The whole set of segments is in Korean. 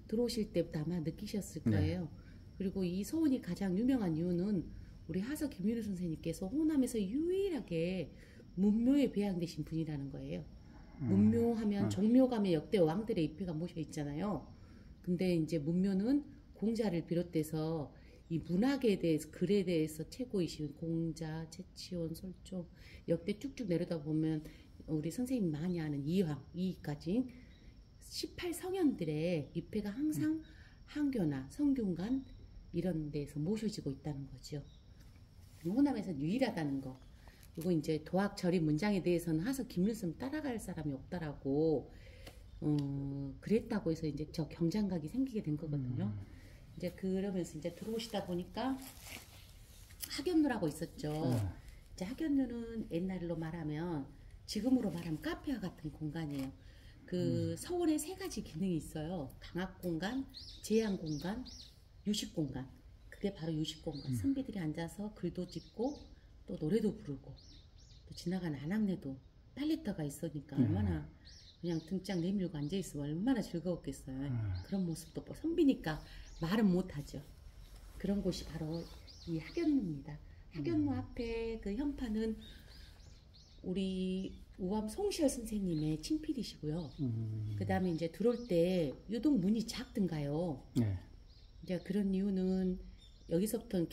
들어오실 때부터 아마 느끼셨을 네. 거예요. 그리고 이 소원이 가장 유명한 이유는 우리 하서 김윤우 선생님께서 호남에서 유일하게 문묘에 배양되신 분이라는 거예요. 문묘하면 종묘감의 역대 왕들의 입회가 모셔 있잖아요. 근데 이제 문묘는 공자를 비롯해서 이 문학에 대해서 글에 대해서 최고이신 공자, 최치원, 설종 역대 쭉쭉 내려다 보면 우리 선생님 많이 아는 이황, 이까지 18성현들의 입회가 항상 한교나 성균관 이런 데서 모셔지고 있다는 거죠. 호남에서 유일하다는 거. 그리고 이제 도학절이 문장에 대해서는 하서 김일성 따라갈 사람이 없다라고 그랬다고 해서 이제 저 경장각이 생기게 된 거거든요. 이제 그러면서 이제 들어오시다 보니까 학연루라고 있었죠. 이제 학연루는 옛날로 말하면 지금으로 말하면 카페와 같은 공간이에요. 그 서울에 세 가지 기능이 있어요. 강학 공간, 제한 공간, 유식 공간. 그게 바로 유식 공간. 선비들이 앉아서 글도 찍고 또 노래도 부르고 또 지나가는 안악내도 빨래터가 있으니까 얼마나 그냥 등짝 내밀고 앉아있으면 얼마나 즐거웠겠어요. 그런 모습도 선비니까 말은 못하죠. 그런 곳이 바로 이 학연루입니다. 학연루 앞에 그 현판은 우리 우암 송시열 선생님의 친필이시고요. 그 다음에 이제 들어올 때 유독 문이 작든가요. 네. 이제 그런 이유는 여기서부터는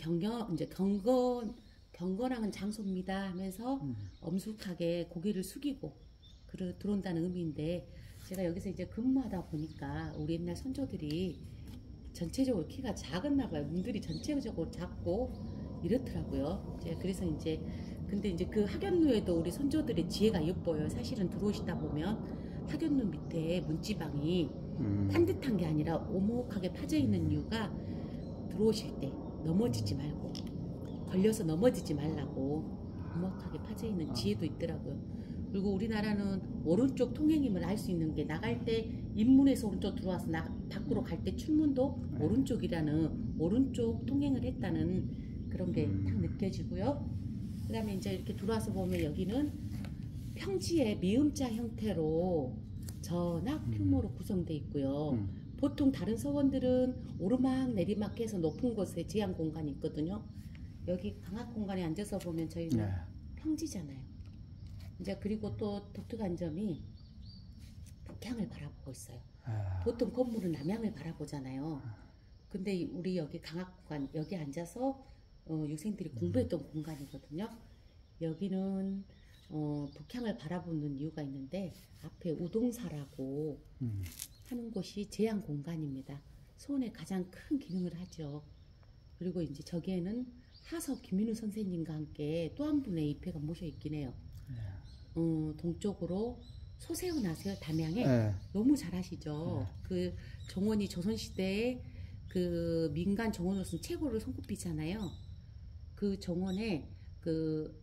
경건한 장소입니다 하면서 엄숙하게 고개를 숙이고 들어온다는 의미인데, 제가 여기서 이제 근무하다 보니까 우리 옛날 선조들이 전체적으로 키가 작았나 봐요. 문들이 전체적으로 작고 이렇더라고요. 그래서 이제 근데 이제 그 학연루에도 우리 선조들의 지혜가 엿보여요. 사실은 들어오시다 보면 학연루 밑에 문지방이 반듯한 게 아니라 오목하게 파져 있는 이유가 들어오실 때 넘어지지 말고, 걸려서 넘어지지 말라고 오목하게 파져 있는 지혜도 있더라고요. 그리고 우리나라는 오른쪽 통행임을 알 수 있는 게, 나갈 때 입문에서 오른쪽 들어와서 밖으로 갈 때 출문도 오른쪽이라는, 오른쪽 통행을 했다는 그런 게 딱 느껴지고요. 그 다음에 이제 이렇게 들어와서 보면 여기는 평지의 미음자 형태로 전악 규모로 구성되어 있고요. 보통 다른 서원들은 오르막 내리막 해서 높은 곳에 제한 공간이 있거든요. 여기 강학 공간에 앉아서 보면 저희는 평지잖아요. 이제 그리고 또 독특한 점이 북향을 바라보고 있어요. 보통 건물은 남향을 바라보잖아요. 근데 우리 여기 강학관 여기 앉아서 육생들이 공부했던 공간이거든요. 여기는 북향을 바라보는 이유가 있는데, 앞에 우동사라고 하는 곳이 제한 공간입니다. 소원의 가장 큰 기능을 하죠. 그리고 이제 저기에는 하서 김윤우 선생님과 함께 또 한 분의 입회가 모셔 있긴 해요. 동쪽으로 소세훈 아세요? 담양에? 너무 잘하시죠. 그 정원이 조선시대에 그 민간 정원으로서는 최고로 손꼽히잖아요. 그 정원에 그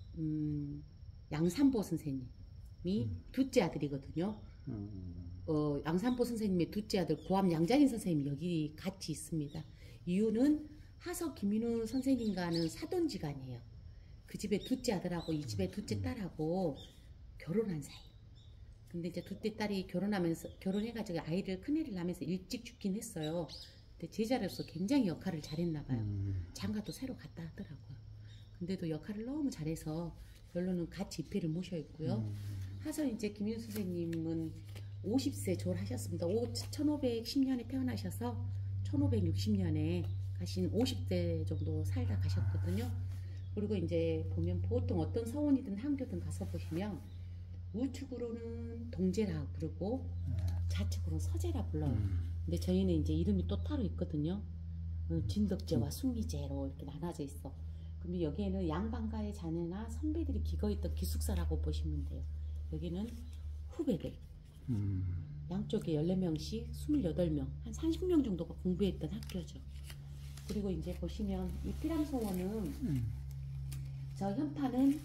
양산보 선생님이 둘째 아들이거든요. 양산보 선생님의 둘째 아들 고암 양자린 선생님이 여기 같이 있습니다. 이유는 하서 김윤우 선생님과는 사돈지간이에요. 그 집의 둘째 아들하고 이 집의 둘째 딸하고 결혼한 사이. 근데 이제 둘째 딸이 결혼해가지고 아이를, 큰애를 낳으면서 일찍 죽긴 했어요. 근데 제자로서 굉장히 역할을 잘했나 봐요. 장가도 새로 갔다 하더라고요. 근데도 역할을 너무 잘해서 결론은 같이 입회를 모셔 있고요. 하서 이제 김윤우 선생님은 50세 졸하셨습니다. 1510년에 태어나셔서 1560년에 가신 50대 정도 살다 가셨거든요. 그리고 이제 보면 보통 어떤 서원이든 한교든 가서 보시면 우측으로는 동제라 부르고 좌측으로는 서제라 불러요. 근데 저희는 이제 이름이 또 따로 있거든요. 진덕제와 숭리제로 이렇게 나눠져 있어. 근데 여기에는 양반가의 자녀나 선배들이 기거했던 기숙사라고 보시면 돼요. 여기는 후배들. 양쪽에 14명씩 28명, 한 30명 정도가 공부했던 학교죠. 그리고 이제 보시면 이 피람소원은 저 현판은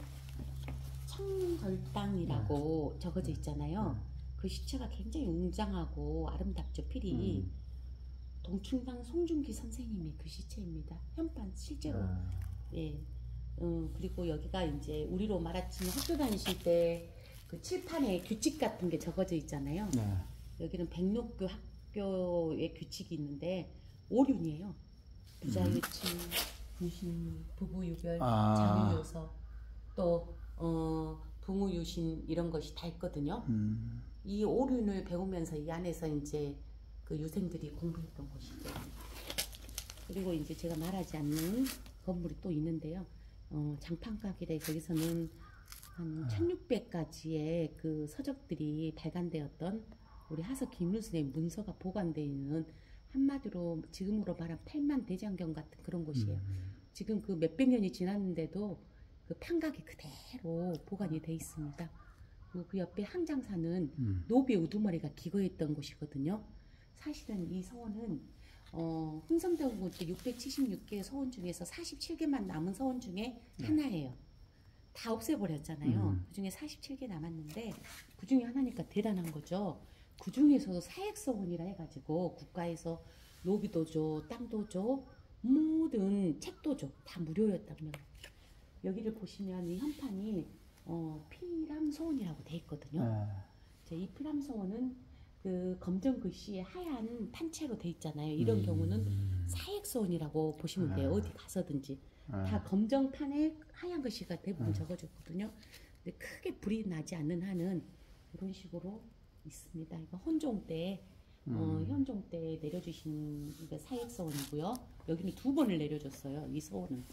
청절당이라고 적어져 있잖아요. 그 시체가 굉장히 웅장하고 아름답죠. 필이 동충당 송중기 선생님의 그 시체입니다. 현판 실제로. 예. 그리고 여기가 이제 우리로 말하자면 학교 다니실 때 그 칠판에 규칙 같은 게 적어져 있잖아요. 여기는 백록교 학교의 규칙이 있는데 오륜이에요. 부자유치, 부신, 부부유별, 자유요서, 또 부무유신 이런 것이 다 있거든요. 이 오륜을 배우면서 이 안에서 이제 그 유생들이 공부했던 곳이죠. 그리고 이제 제가 말하지 않는 건물이 또 있는데요. 장판각이래. 거기서는 한 1600가지의 그 서적들이 발간되었던 우리 하서 김윤 선생님 문서가 보관되어 있는, 한마디로 지금으로 말하면 팔만 대장경 같은 그런 곳이에요. 지금 그 몇백 년이 지났는데도 그 판각이 그대로 보관이 돼 있습니다. 그 옆에 항장사는 노비의 우두머리가 기거했던 곳이거든요. 사실은 이 서원은 흥성대원군 때 676개 서원 중에서 47개만 남은 서원 중에 하나예요. 다 없애버렸잖아요. 그 중에 47개 남았는데 그 중에 하나니까 대단한 거죠. 그 중에서도 사액서원이라 해가지고 국가에서 노비도 줘, 땅도 줘, 모든 책도 줘. 다 무료였다면. 여기를 보시면 이 현판이 피람서원이라고 돼 있거든요. 이 피람서원은 그 검정 글씨에 하얀 판체로 돼 있잖아요. 이런 경우는 사액서원이라고 보시면 돼요. 어디 가서든지. 다 검정판에 하얀 글씨가 대부분 적어졌거든요. 근데 크게 불이 나지 않는 한은 이런 식으로 있습니다. 이거 헌종 때, 현종 때 내려주신 사액서원이고요. 여기는 2번을 내려줬어요. 이 서원은.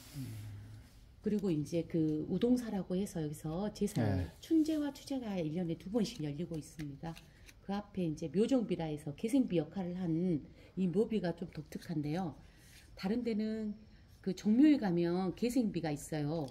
그리고 이제 그 우동사라고 해서 여기서 제사, 춘제와 추제가 1년에 2번씩 열리고 있습니다. 그 앞에 이제 묘정비라 해서 계생비 역할을 한 이 묘비가 좀 독특한데요. 다른 데는 그 종묘에 가면 계생비가 있어요.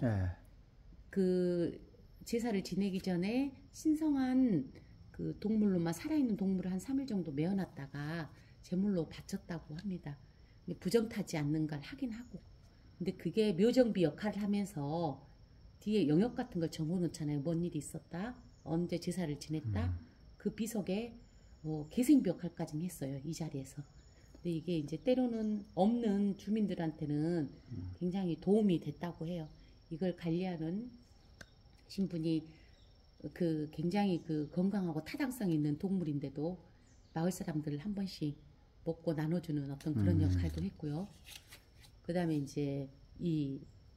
그 제사를 지내기 전에 신성한 그 동물로만, 살아있는 동물을 한 3일 정도 메어놨다가 제물로 바쳤다고 합니다. 근데 부정타지 않는 걸 하긴 하고. 근데 그게 묘정비 역할을 하면서 뒤에 영역 같은 걸 적어놓잖아요. 뭔 일이 있었다, 언제 제사를 지냈다, 그 비석에 계생비 역할까지 했어요. 이 자리에서. 근데 이게 이제 때로는 없는 주민들한테는 굉장히 도움이 됐다고 해요. 이걸 관리하는 신분이 그 굉장히 그 건강하고 타당성 있는 동물인데도 마을 사람들을 한 번씩 먹고 나눠주는 어떤 그런 역할도 했고요. 그 다음에 이제 이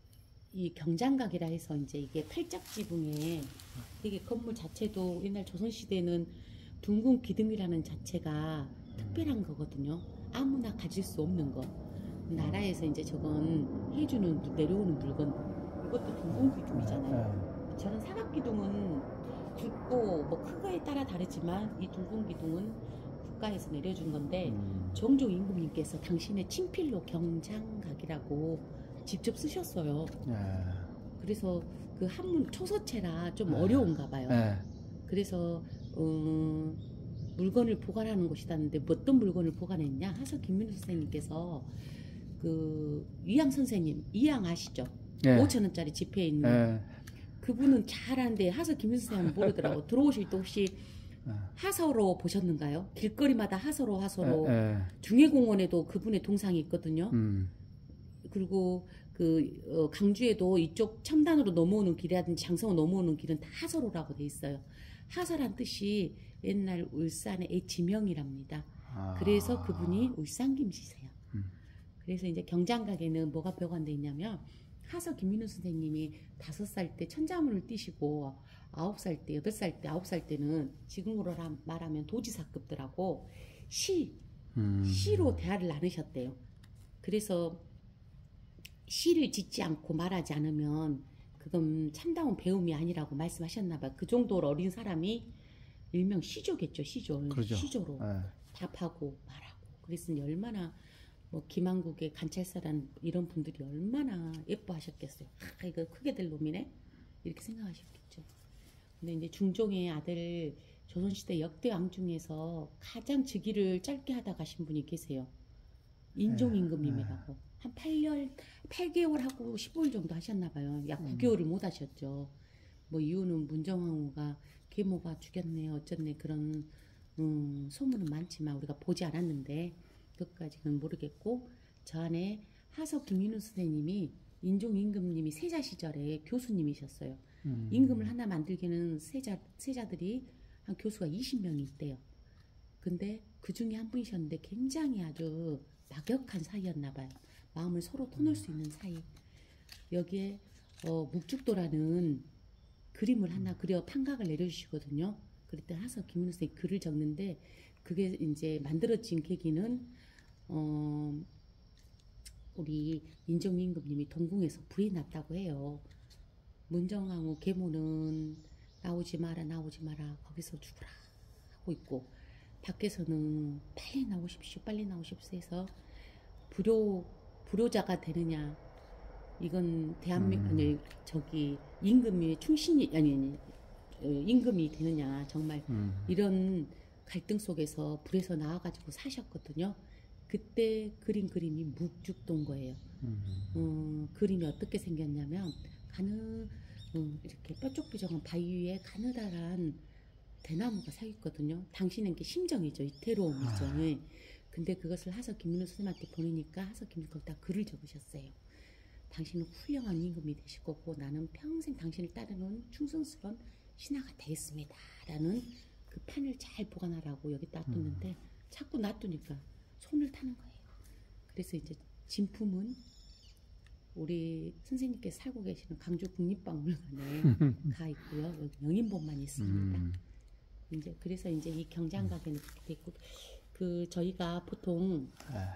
경장각이라 해서 이제 이게 팔짝 지붕에 되게 건물 자체도 옛날 조선시대는 둥근 기둥이라는 자체가 특별한 거거든요. 아무나 가질 수 없는 거. 나라에서 이제 저건 해주는, 내려오는 물건, 이것도 둥근 기둥이잖아요. 저런 사각 기둥은 굵고 뭐 크기에 따라 다르지만 이 둥근 기둥은 국가에서 내려준 건데 정종 임금님께서 당신의 친필로 경장각이라고 직접 쓰셨어요. 그래서 그 한문 초서체라 좀 어려운가 봐요. 그래서 물건을 보관하는 곳이다는데 어떤 물건을 보관했냐? 하서 김민우 선생님께서 그 위양 선생님, 이양 아시죠? 5,000원짜리 지폐에 있는 그분은 잘 아는데 하서 김민우 선생님은 모르더라고. 들어오실 때 혹시 하서로 보셨는가요? 길거리마다 하서로 중해공원에도 그분의 동상이 있거든요. 그리고 그 강주에도 이쪽 첨단으로 넘어오는 길이라든지 장성으로 넘어오는 길은 다 하서로라고 돼 있어요. 하서란 뜻이 옛날 울산의 지명이랍니다. 그래서 그분이 울산김씨세요. 그래서 이제 경장각에는 뭐가 보관돼 있냐면 하서 김민우 선생님이 5살 때 천자문을 띄시고 9살 때, 8살 때, 9살 때는 지금으로 말하면 도지사급들하고 시로 대화를 나누셨대요. 그래서 시를 짓지 않고 말하지 않으면 그건 참다운 배움이 아니라고 말씀하셨나봐요. 그 정도로 어린 사람이 일명 시조겠죠. 시조. 그렇죠. 시조로 답하고 말하고. 그랬으니 얼마나 뭐 김한국의 관찰사란 이런 분들이 얼마나 예뻐하셨겠어요. 아, 이거 크게 될 놈이네? 이렇게 생각하셨겠죠. 근데 이제 중종의 아들, 조선시대 역대 왕 중에서 가장 즉위를 짧게 하다 가신 분이 계세요. 인종임금님이라고. 한 8개월 하고 15일 정도 하셨나봐요. 약 9개월을 못 하셨죠. 뭐 이유는 문정왕후가 계모가 죽였네 어쩌네 그런 소문은 많지만 우리가 보지 않았는데 그것까지는 모르겠고, 저 안에 하서 김민우 선생님이 인종임금님이 세자 시절에 교수님이셨어요. 임금을 하나 만들기는 세자들이 한 교수가 20명이 있대요. 근데 그 중에 한 분이셨는데 굉장히 아주 막역한 사이였나 봐요. 마음을 서로 터놓을 수 있는 사이. 여기에 묵죽도라는 그림을 하나 그려 판각을 내려주시거든요. 그때 하서 김민우 선생님이 글을 적는데 그게 이제 만들어진 계기는 우리 인정미 임금님이 동궁에서 불이 났다고 해요. 문정왕후 계모는 나오지 마라 나오지 마라 거기서 죽으라 하고 있고 밖에서는 빨리 나오십시오 빨리 나오십시오 해서 불효자가 되느냐 이건 대한민국 아니 저기 임금이 충신이 아니 임금이 되느냐 정말 이런 갈등 속에서 불에서 나와가지고 사셨거든요. 그때 그린 그림이 묵죽도인 거예요. 그림이 어떻게 생겼냐면 이렇게 뾰족뾰족한 바위 위에 가느다란 대나무가 서 있거든요. 당신은 게 심정이죠. 이태로움이죠. 네. 근데 그것을 하석 김민우 선생님한테 보내니까 하석 김민우 거기다 글을 적으셨어요. 당신은 훌륭한 임금이 되실 거고 나는 평생 당신을 따르는 충성스러운 신하가 되겠습니다. 라는 그 판을 잘 보관하라고 여기다 놔뒀는데 자꾸 놔두니까 손을 타는 거예요. 그래서 이제 진품은 우리 선생님께서 살고 계시는 강주 국립박물관에 가 있고요. 여기 영인본만 있습니다. 이제 그래서 이제 이 경장각에는 그렇게 돼 있고 그 저희가 보통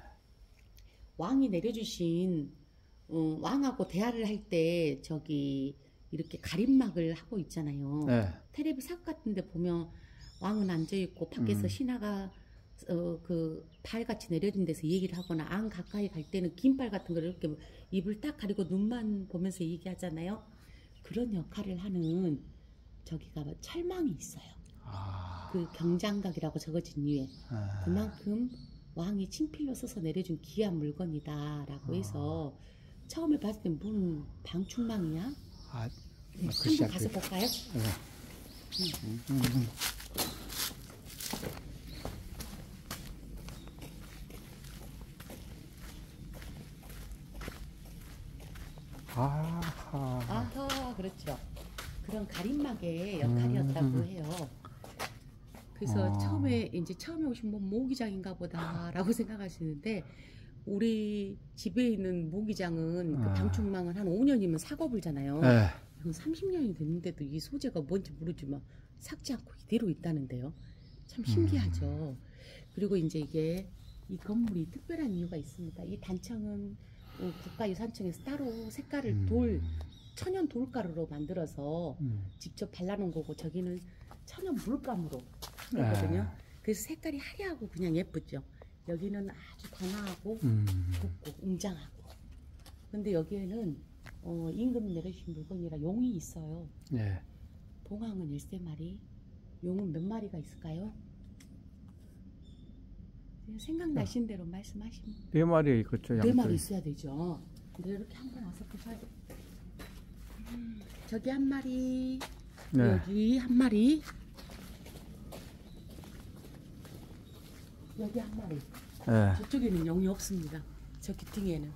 왕이 내려주신 왕하고 대화를 할 때 저기 이렇게 가림막을 하고 있잖아요. 네. 테레비 삭 같은데 보면 왕은 앉아 있고 밖에서 신하가 그 발같이 내려진 데서 얘기를 하거나 안 가까이 갈 때는 긴발 같은 걸 이렇게 입을 딱 가리고 눈만 보면서 얘기하잖아요. 그런 역할을 하는 저기가 철망이 있어요. 그 경장각이라고 적어진 이유에 그만큼 왕이 친필로 써서 내려준 귀한 물건이다라고 해서 처음에 봤을 때 무슨 방충망이야? 한번 가서 볼까요? 아하, 그렇죠. 그런 가림막의 역할이었다고 해요. 그래서 처음에 오신 분 모기장인가 보다라고 생각하시는데 우리 집에 있는 모기장은 그 방충망은 한 5년이면 삭어불잖아요. 이건 30년이 됐는데도 이 소재가 뭔지 모르지만 삭지 않고 이대로 있다는데요. 참 신기하죠. 그리고 이제 이게 이 건물이 특별한 이유가 있습니다. 이 단청은 국가유산청에서 따로 색깔을 천연 돌가루로 만들어서 직접 발라놓은 거고 저기는 천연 물감으로 한 거거든요. 그래서 색깔이 화려하고 그냥 예쁘죠. 여기는 아주 단아하고 곱고 웅장하고. 근데 여기에는 임금이 내려주신 물건이라 용이 있어요. 네. 봉황은 13마리, 용은 몇 마리가 있을까요? 생각나신 대로 말씀하시면. 4마리 있겠죠. 4마리 있어야 되죠. 근데 이렇게 한번 와서 보셔야 돼요. 저기 한 마리, 네. 여기 한 마리, 여기 한 마리. 네. 저쪽에는 용이 없습니다. 저 귀퉁이에는.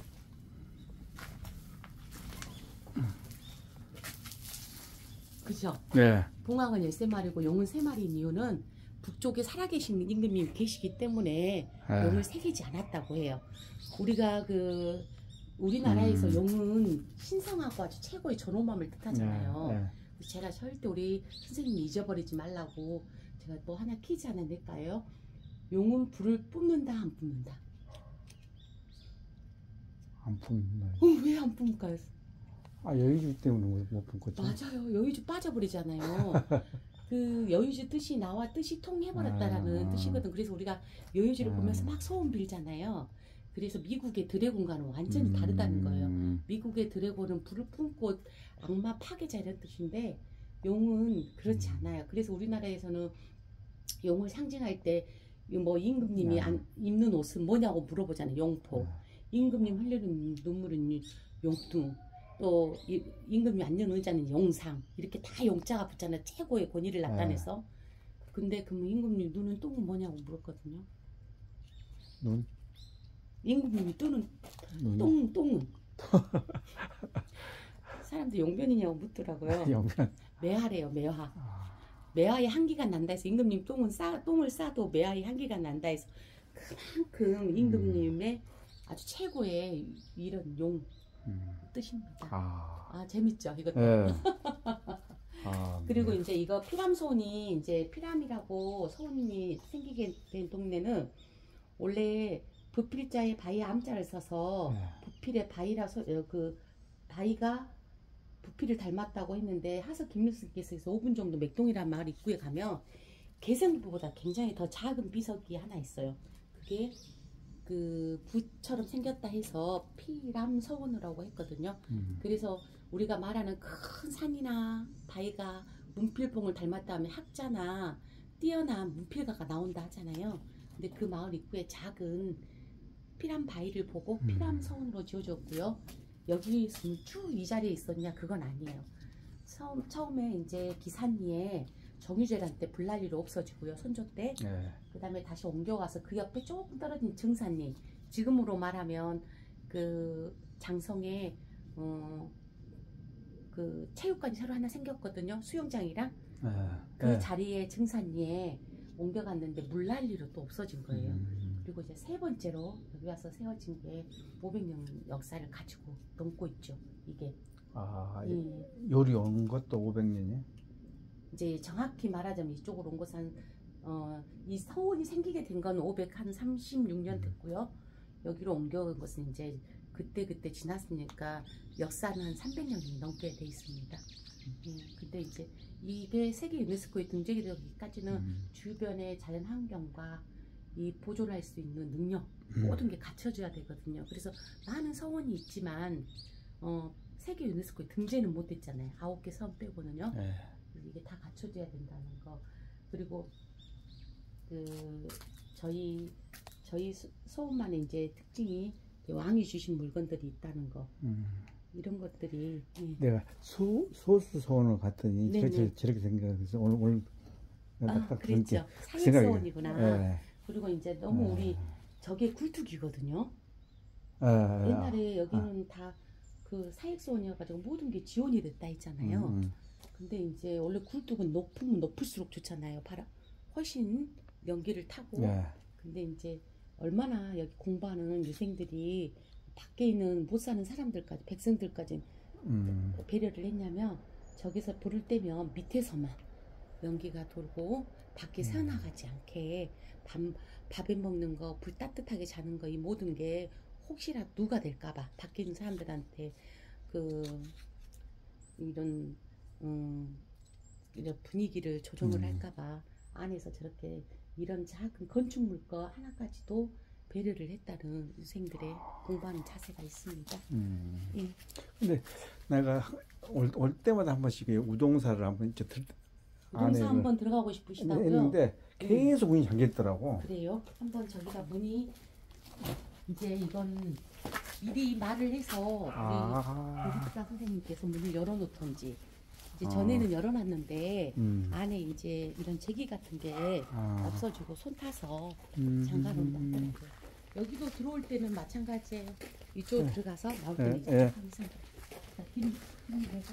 그죠? 네. 봉황은 13마리고 용은 3마리인 이유는 북쪽에 살아계신 임금님이 계시기 때문에 용을 새기지 않았다고 해요. 우리가 우리나라에서 용은 신성하고 아주 최고의 존엄함을 뜻하잖아요. 제가 절대 우리 선생님이 잊어버리지 말라고 제가 또 하나 퀴즈 하나 낼까요? 용은 불을 뿜는다 안 뿜는다? 안 뿜는다. 왜 안 뿜을까요? 여유주 때문에 못 뿜겠죠. 맞아요. 여유주 빠져버리잖아요. 그 여유주 뜻이 나와 뜻이 통해버렸다라는 뜻이거든. 그래서 우리가 여유주를 보면서 막 소원 빌잖아요. 그래서 미국의 드래곤과는 완전히 다르다는 거예요. 미국의 드래곤은 불을 뿜고 악마 파괴자 이런 뜻인데 용은 그렇지 않아요. 그래서 우리나라에서는 용을 상징할 때 뭐 임금님이 입는 옷은 뭐냐고 물어보잖아요. 용포. 임금님 흘리는 눈물은 용뚱. 또 임금이 앉는 의자는 용상. 이렇게 다 용자가 붙잖아요. 최고의 권위를 나타내서. 근데 그럼 임금님 눈은 똥은 뭐냐고 물었거든요. 눈? 임금님이 똥은 사람들 용변이냐고 묻더라고요. 용변. 매화래요. 매화. 매화의 향기가 난다 해서 임금님 똥을 싸도 매화의 향기가 난다 해서 그만큼 임금님의 아주 최고의 이런 용 뜻입니다. 아 재밌죠 이것도. 네. 그리고 이제 이거 피람소원이 이제 피람이라고 소원이 생기게 된 동네는 원래 부필자에 바위 암자를 써서 부필의 바위라서 그 바위가 부필을 닮았다고 했는데 하석 김일성께서 5분 정도 맥동이라는 마을 입구에 가면 개성보다 굉장히 더 작은 비석이 하나 있어요. 그게 그 부처럼 생겼다 해서 피람서원이라고 했거든요. 그래서 우리가 말하는 큰 산이나 바위가 문필봉을 닮았다 하면 학자나 뛰어난 문필가가 나온다 하잖아요. 근데 그 마을 입구에 작은 피람 바위를 보고 피람서원으로 지어졌고요. 여기서는 쭉 이 자리에 있었냐 그건 아니에요. 처음에 이제 기산리에 정유재란 때 불난리로 없어지고요. 선조 때. 그 다음에 다시 옮겨가서 그 옆에 조금 떨어진 증산리. 지금으로 말하면 그 장성에 그 체육관이 새로 하나 생겼거든요. 수영장이랑. 그 자리에 증산리에 옮겨갔는데 물난리로 또 없어진 거예요. 그리고 이제 세 번째로 여기 와서 세워진 게 500년 역사를 가지고 넘고 있죠. 이게. 요리 온 것도 500년이? 이제 정확히 말하자면 이쪽으로 온 것은 이 서원이 생기게 된 건 536년 됐고요. 여기로 옮겨온 것은 이제 그때 지났으니까 역사는 한 300년이 넘게 돼 있습니다. 근데 이제 이게 세계 유네스코에 등재가 되기까지는 주변의 자연 환경과 이 보존할 수 있는 능력 모든 게 갖춰져야 되거든요. 그래서 많은 서원이 있지만 세계 유네스코에 등재는 못 됐잖아요. 9개 섬 빼고는요. 이게 다 갖춰져야 된다는 거. 그리고 그 저희 서원만의 이제 특징이 왕이 주신 물건들이 있다는 거. 이런 것들이. 내가 소수 서원을 갔더니 저렇게 생겨서 오늘 딱 그랬죠. 사익 서원이구나. 그리고 이제 너무 우리 저게 굴뚝이거든요. 옛날에 여기는 다 그 사익 서원이어가지고 모든 게 지원이 됐다 했잖아요. 근데 이제 원래 굴뚝은 높으면 높을수록 좋잖아요. 훨씬 연기를 타고. 근데 이제 얼마나 여기 공부하는 유생들이 밖에 있는 못 사는 사람들까지 백성들까지 배려를 했냐면 저기서 불을 떼면 밑에서만 연기가 돌고 밖에 새어나가지 않게 밥에 먹는 거, 불 따뜻하게 자는 거 이 모든 게 혹시라도 누가 될까봐 밖에 있는 사람들한테 이런 분위기를 조정을 할까봐 안에서 저렇게 이런 작은 건축물 거 하나까지도 배려를 했다는 유생들의 공부하는 자세가 있습니다. 근데 내가 올 때마다 한 번씩 우동사를 한번 우동사 한번 들어가고 싶으시다고요? 했는데 계속 문이 잠겨 있더라고. 그래요? 한번 저기가 문이 이제 이건 미리 말을 해서 우리 교육사 선생님께서 문을 열어놓던지 이제 전에는 열어놨는데 안에 이제 이런 제기 같은 게 없어지고 손 타서 잠가놓는다는 거예요. 여기도 들어올 때는 마찬가지예요. 이쪽으로 들어가서 나올 때는 이제 힘 내서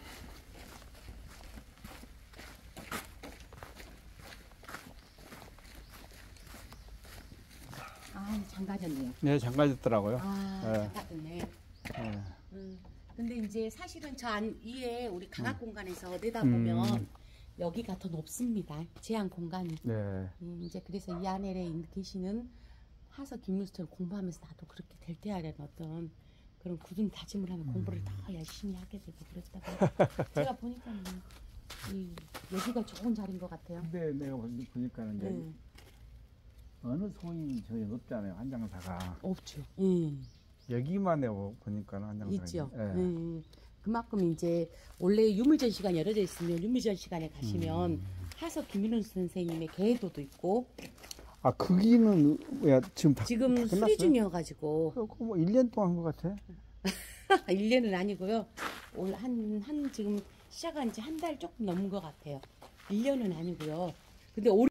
잠가졌네요. 네, 잠가졌더라고요. 잠가졌네. 근데 이제 사실은 저 위에 우리 강학 공간에서 내다보면 여기가 더 높습니다. 제한 공간이. 이제 그래서 이 안에 계시는 하석 김일성처럼 공부하면서 나도 그렇게 될 때야라는 어떤 그런 굳은 다짐을 하면 공부를 더 열심히 하게 되고 그랬다고. 제가 보니까 여기가 좋은 자리인 것 같아요. 근데 내가 보니까는 어느 소인이 저기 없잖아요. 한장사가. 없죠. 여기만 보니까 한장사가 있죠. 그만큼 이제 원래 유물전 시간 열어져 있으면 유물전 시간에 가시면 하석 김일성 선생님의 계도도 있고. 거기는 지금 다 수리 중이어가지고. 그거 뭐 1년 동안 한 것 같아. 1년은 아니고요. 올 지금 시작한 지 한 달 조금 넘은 것 같아요. 1년은 아니고요. 근데